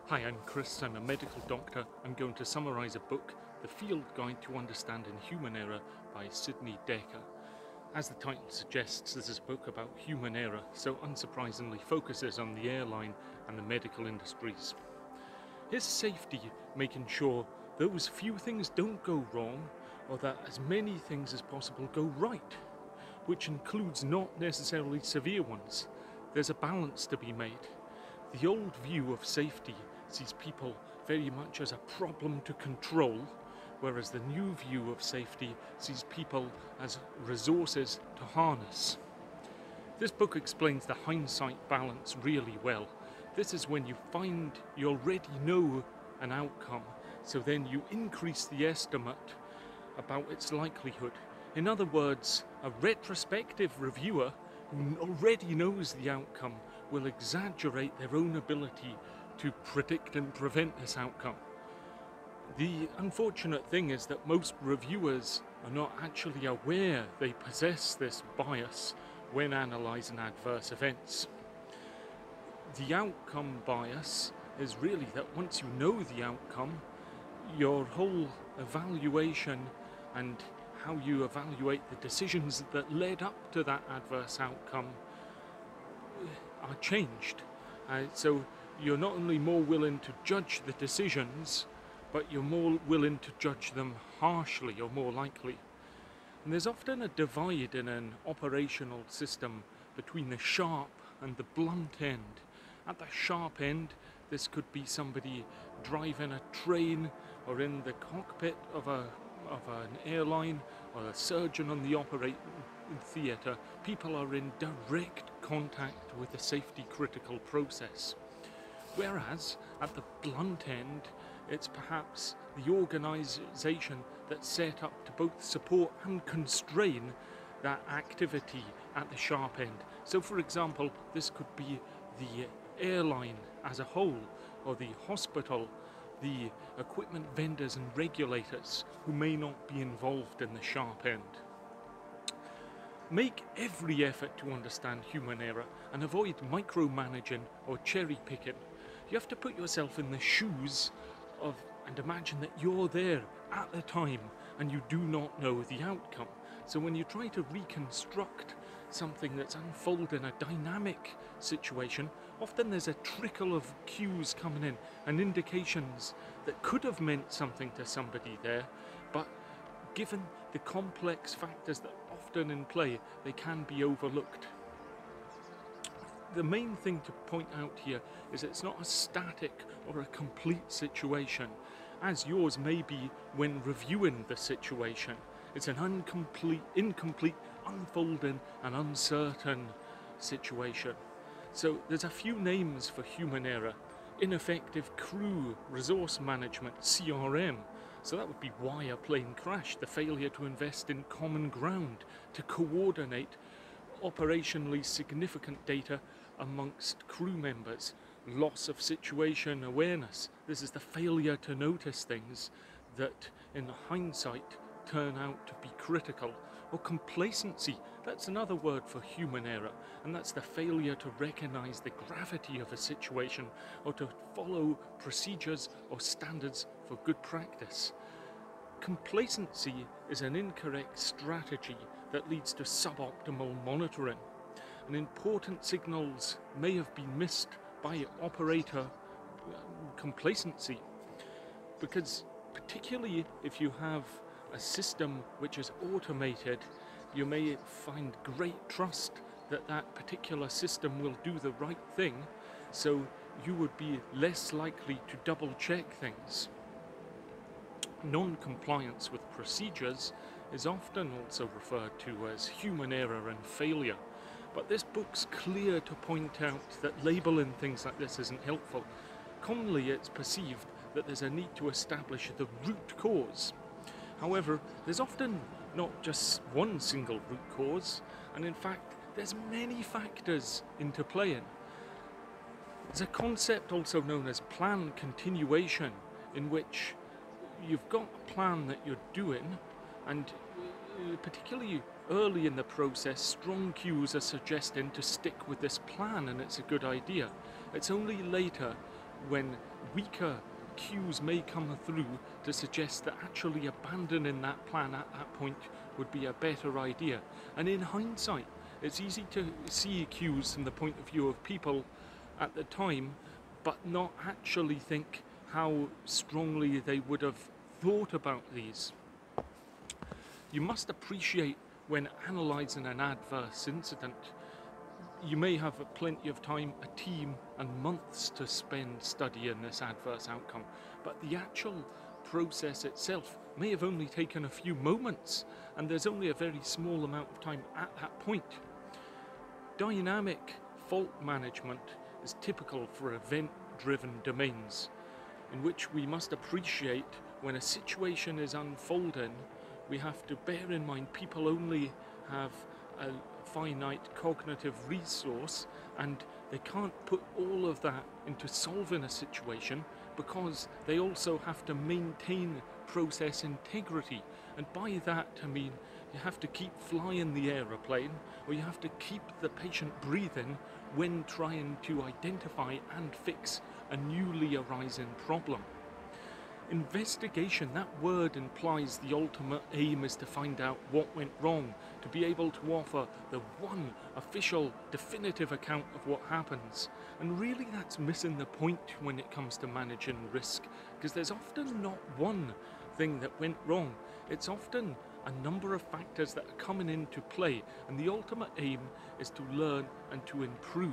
Hi, I'm Chris. I'm a medical doctor. I'm going to summarise a book, The Field Guide to Understanding Human Error by Sidney, Dekker. As the title suggests, this is a book about human error, so unsurprisingly focuses on the airline and the medical industries. Here's safety, making sure those few things don't go wrong, or that as many things as possible go right, which includes not necessarily severe ones. There's a balance to be made. The old view of safety sees people very much as a problem to control, whereas the new view of safety sees people as resources to harness. This book explains the hindsight balance really well. This is when you find you already know an outcome, so then you increase the estimate about its likelihood. In other words, a retrospective reviewer who already knows the outcome will exaggerate their own ability to predict and prevent this outcome. The unfortunate thing is that most reviewers are not actually aware they possess this bias when analysing adverse events. The outcome bias is really that once you know the outcome, your whole evaluation and how you evaluate the decisions that led up to that adverse outcome are changed. So you're not only more willing to judge the decisions, but you're more willing to judge them harshly or more likely. And there's often a divide in an operational system between the sharp and the blunt end. At the sharp end, this could be somebody driving a train or in the cockpit of an airline, or a surgeon on the operating theatre. People are in direct contact with the safety critical process. Whereas at the blunt end, it's perhaps the organisation that's set up to both support and constrain that activity at the sharp end. So for example, this could be the airline as a whole, or the hospital, the equipment vendors and regulators who may not be involved in the sharp end. Make every effort to understand human error and avoid micromanaging or cherry picking. You have to put yourself in the shoes of and imagine that you're there at the time and you do not know the outcome. So when you try to reconstruct something that's unfolding a dynamic situation, often there's a trickle of cues coming in and indications that could have meant something to somebody there, but given the complex factors that are often in play, they can be overlooked. The main thing to point out here is it's not a static or a complete situation, as yours may be when reviewing the situation. It's an incomplete, unfolding and uncertain situation. So there's a few names for human error. Ineffective crew resource management, CRM. So that would be why a plane crashed, the failure to invest in common ground, to coordinate operationally significant data amongst crew members. Loss of situation awareness. This is the failure to notice things that in hindsight turn out to be critical. Or complacency, that's another word for human error, and that's the failure to recognize the gravity of a situation or to follow procedures or standards for good practice. Complacency is an incorrect strategy that leads to suboptimal monitoring, and important signals may have been missed by operator complacency, because particularly if you have a system which is automated, you may find great trust that that particular system will do the right thing, so you would be less likely to double check things. Non-compliance with procedures is often also referred to as human error and failure, but this book's clear to point out that labeling things like this isn't helpful. Commonly it's perceived that there's a need to establish the root cause. However, there's often not just one single root cause, and in fact, there's many factors interplaying. There's a concept also known as plan continuation, in which you've got a plan that you're doing, and particularly early in the process, strong cues are suggesting to stick with this plan and it's a good idea. It's only later when weaker cues may come through to suggest that actually abandoning that plan at that point would be a better idea. And in hindsight, it's easy to see cues from the point of view of people at the time, but not actually think how strongly they would have thought about these. You must appreciate when analysing an adverse incident, you may have plenty of time, a team and months to spend studying this adverse outcome, but the actual process itself may have only taken a few moments, and there's only a very small amount of time at that point. Dynamic fault management is typical for event-driven domains, in which we must appreciate when a situation is unfolding, we have to bear in mind people only have a finite cognitive resource, and they can't put all of that into solving a situation because they also have to maintain process integrity. And by that I mean you have to keep flying the aeroplane, or you have to keep the patient breathing when trying to identify and fix a newly arising problem. Investigation, that word implies the ultimate aim is to find out what went wrong, to be able to offer the one official, definitive account of what happens. And really that's missing the point when it comes to managing risk, because there's often not one thing that went wrong. It's often a number of factors that are coming into play, and the ultimate aim is to learn and to improve.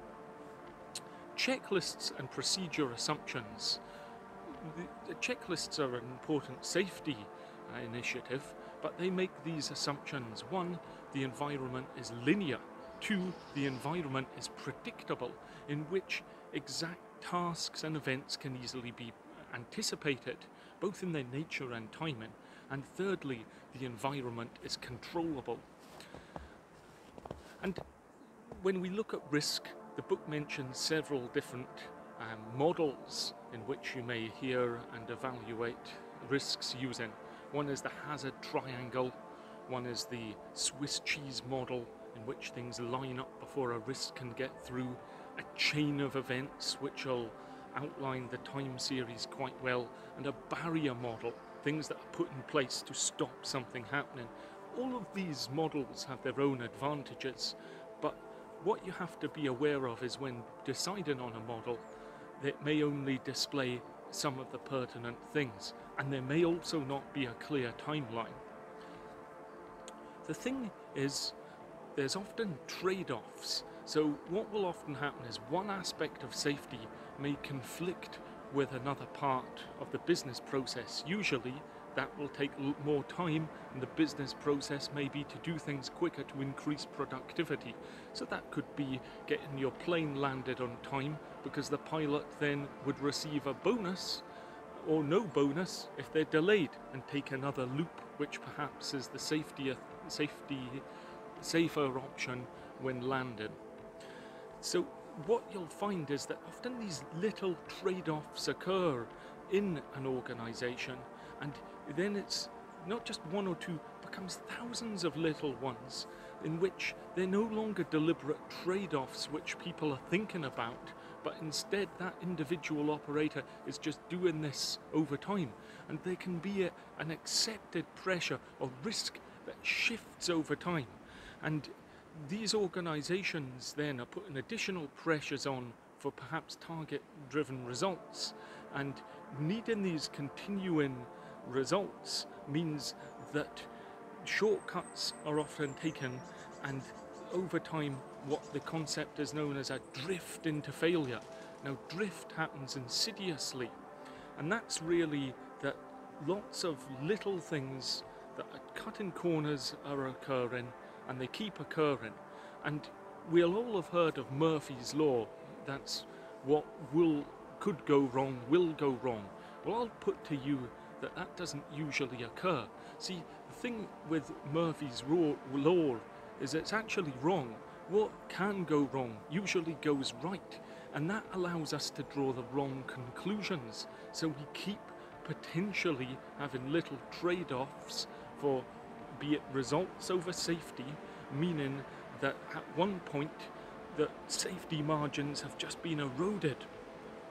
Checklists and procedure assumptions. The checklists are an important safety initiative, but they make these assumptions. 1, the environment is linear. 2, the environment is predictable, in which exact tasks and events can easily be anticipated, both in their nature and timing. And thirdly, the environment is controllable. And when we look at risk, the book mentions several different models in which you may hear and evaluate risks using. One is the hazard triangle, one is the Swiss cheese model, in which things line up before a risk can get through, a chain of events which will outline the time series quite well, and a barrier model, things that are put in place to stop something happening. All of these models have their own advantages, but what you have to be aware of is when deciding on a model, it may only display some of the pertinent things, and there may also not be a clear timeline. The thing is, there's often trade-offs. So what will often happen is one aspect of safety may conflict with another part of the business process. Usually that will take more time, and the business process may be to do things quicker to increase productivity. So that could be getting your plane landed on time, because the pilot then would receive a bonus or no bonus if they're delayed, and take another loop, which perhaps is the safer option when landing. So what you'll find is that often these little trade-offs occur in an organization, and then it's not just one or two, becomes thousands of little ones, in which they're no longer deliberate trade-offs which people are thinking about, but instead that individual operator is just doing this over time. And there can be an accepted pressure or risk that shifts over time. And these organizations then are putting additional pressures on for perhaps target-driven results, and needing these continuing results means that shortcuts are often taken, and over time what the concept is known as a drift into failure. Now, drift happens insidiously, and that's really that lots of little things that are cutting corners are occurring, and they keep occurring. And we'll all have heard of Murphy's Law. That's what could go wrong, will go wrong. Well, I'll put to you that that doesn't usually occur. See, the thing with Murphy's Law is it's actually wrong. What can go wrong usually goes right, and that allows us to draw the wrong conclusions. So we keep potentially having little trade-offs for, be it results over safety, meaning that at one point the safety margins have just been eroded.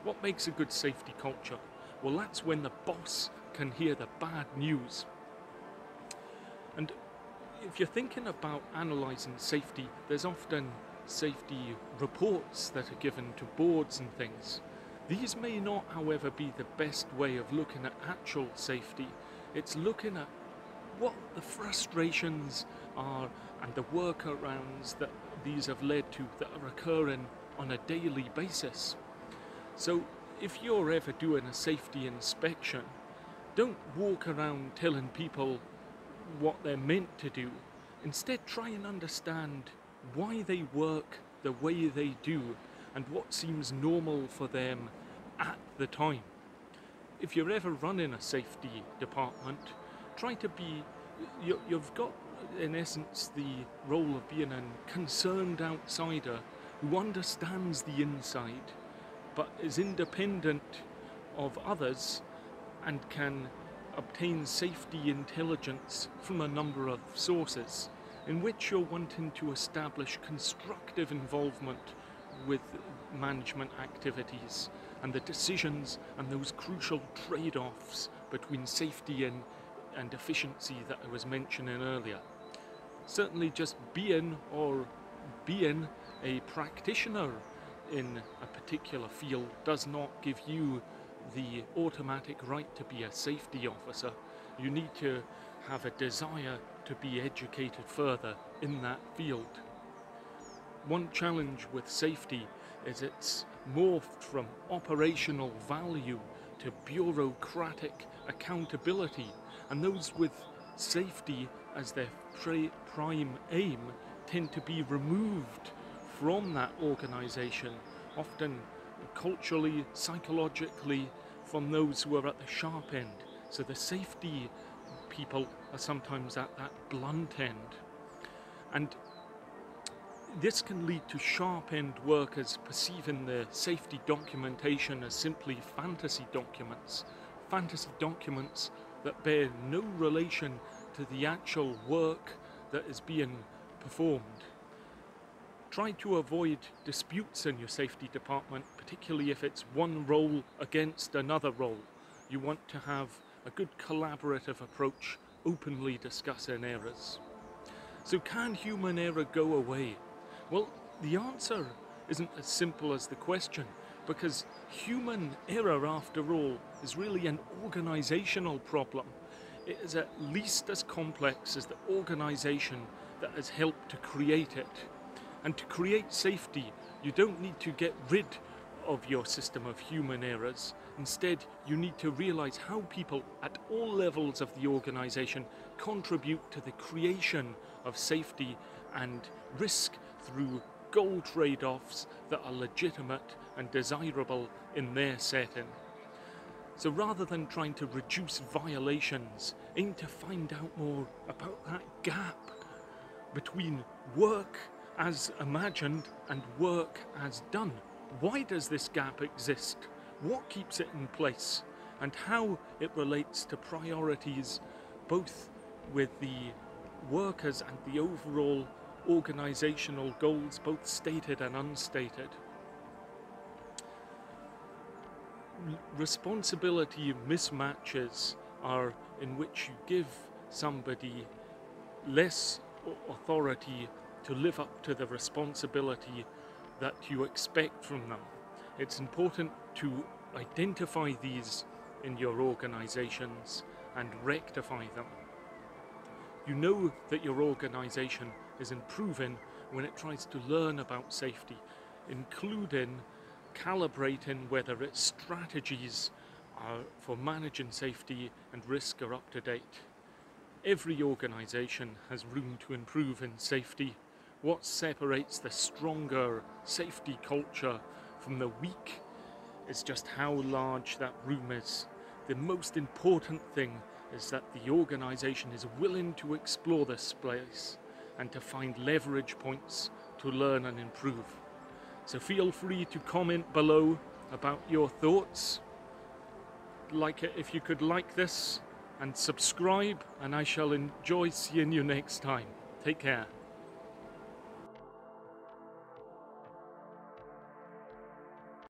What makes a good safety culture? Well, that's when the boss can hear the bad news. And if you're thinking about analysing safety, there's often safety reports that are given to boards and things. These may not, however, be the best way of looking at actual safety. It's looking at what the frustrations are and the workarounds that these have led to that are occurring on a daily basis. So if you're ever doing a safety inspection, don't walk around telling people what they're meant to do. Instead, try and understand why they work the way they do and what seems normal for them at the time. If you're ever running a safety department, try to be, you've got in essence the role of being a concerned outsider who understands the inside but is independent of others and can obtain safety intelligence from a number of sources, in which you're wanting to establish constructive involvement with management activities and the decisions and those crucial trade-offs between safety and efficiency that I was mentioning earlier. Certainly just being a practitioner in a particular field does not give you the automatic right to be a safety officer. You need to have a desire to be educated further in that field. One challenge with safety is it's morphed from operational value to bureaucratic accountability, and those with safety as their prime aim tend to be removed from that organisation, often culturally, psychologically, from those who are at the sharp end. So the safety people are sometimes at that blunt end. And this can lead to sharp-end workers perceiving the safety documentation as simply fantasy documents that bear no relation to the actual work that is being performed. Try to avoid disputes in your safety department, particularly if it's one role against another role. You want to have a good collaborative approach, openly discussing errors. So can human error go away? Well, the answer isn't as simple as the question, because human error, after all, is really an organizational problem. It is at least as complex as the organization that has helped to create it. And to create safety, you don't need to get rid of your system of human errors. Instead, you need to realize how people at all levels of the organization contribute to the creation of safety and risk through goal trade-offs that are legitimate and desirable in their setting. So rather than trying to reduce violations, aim to find out more about that gap between work as imagined and work as done. Why does this gap exist? What keeps it in place? And how it relates to priorities, both with the workers and the overall organizational goals, both stated and unstated. Responsibility mismatches are in which you give somebody less authority to live up to the responsibility that you expect from them. It's important to identify these in your organizations and rectify them. You know that your organization is improving when it tries to learn about safety, including calibrating whether its strategies for managing safety and risk are up to date. Every organization has room to improve in safety. What separates the stronger safety culture from the weak is just how large that room is. The most important thing is that the organization is willing to explore this space and to find leverage points to learn and improve. So feel free to comment below about your thoughts. Like it if you could like this, and subscribe, and I shall enjoy seeing you next time. Take care.